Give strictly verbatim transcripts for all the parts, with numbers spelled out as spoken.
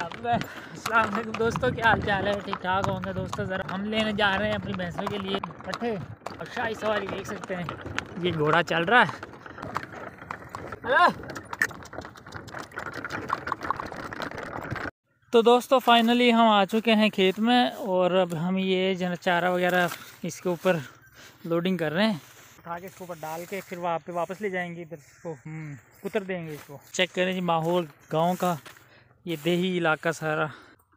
अस्सलाम वालेकुम दोस्तों, क्या हाल चाल है? ठीक ठाक होंगे दोस्तों। ज़रा हम लेने जा रहे हैं अपनी भैंसों के लिए पट्ठे और शाही सवारी देख सकते हैं, ये घोड़ा चल रहा है। तो दोस्तों फाइनली हम आ चुके हैं खेत में और अब हम ये जन चारा वगैरह इसके ऊपर लोडिंग कर रहे हैं। उठा के इसके ऊपर डाल के फिर वहाँ पे वापस ले जाएंगे, इधर इसको उतर देंगे। इसको चेक करें जी, माहौल गांव का, ये देही इलाका सारा।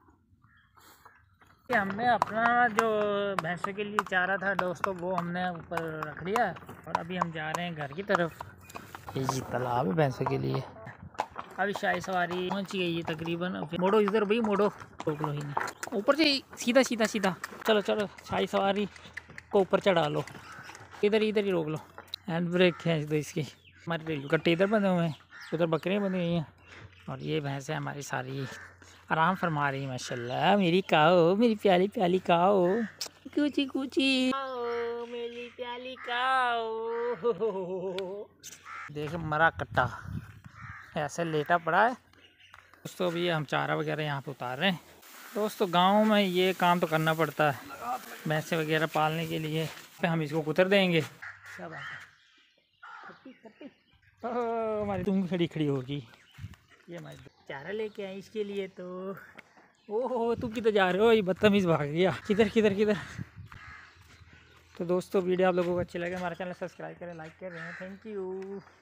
हमने अपना जो भैंसों के लिए चारा था दोस्तों वो हमने ऊपर रख लिया और अभी हम जा रहे हैं घर की तरफ। ये जी तालाब है भैंसों के लिए। अभी शाही सवारी पहुंच गई है तकरीबन। मोड़ो इधर भाई, मोड़ो, रोक लो ही नहीं, ऊपर से सीधा सीधा सीधा चलो चलो, शाही सवारी को ऊपर चढ़ा लो। इधर इधर ही रोक लो, हैंड ब्रेक खींच दो इसकी। हमारे रेलू कट्टे इधर बंधे हुए हैं, उधर बकरियाँ बंधी हुई हैं और ये भैंसें हमारी सारी आराम फरमा रही है माशाल्लाह। मेरी काओ, मेरी प्याली प्याली काओ, कूची कूची मेरी प्याली काओ। देख मरा कट्टा ऐसे लेटा पड़ा है दोस्तों। अभी हम चारा वगैरह यहाँ पे उतार रहे हैं दोस्तों। गांव में ये काम तो करना पड़ता है भैंसे वगैरह पालने के लिए। फिर हम इसको कुतर देंगे। क्या बात है, हमारी तुम खड़ी खड़ी होगी। ये हमारी चारा लेके आई इसके लिए। तो ओहो तुम किधर जा रहे हो? ये बदतमीज भाग गया। किधर किधर किधर। तो दोस्तों वीडियो आप लोगों को अच्छी लगे, हमारा चैनल सब्सक्राइब करें, लाइक करें। Thank you.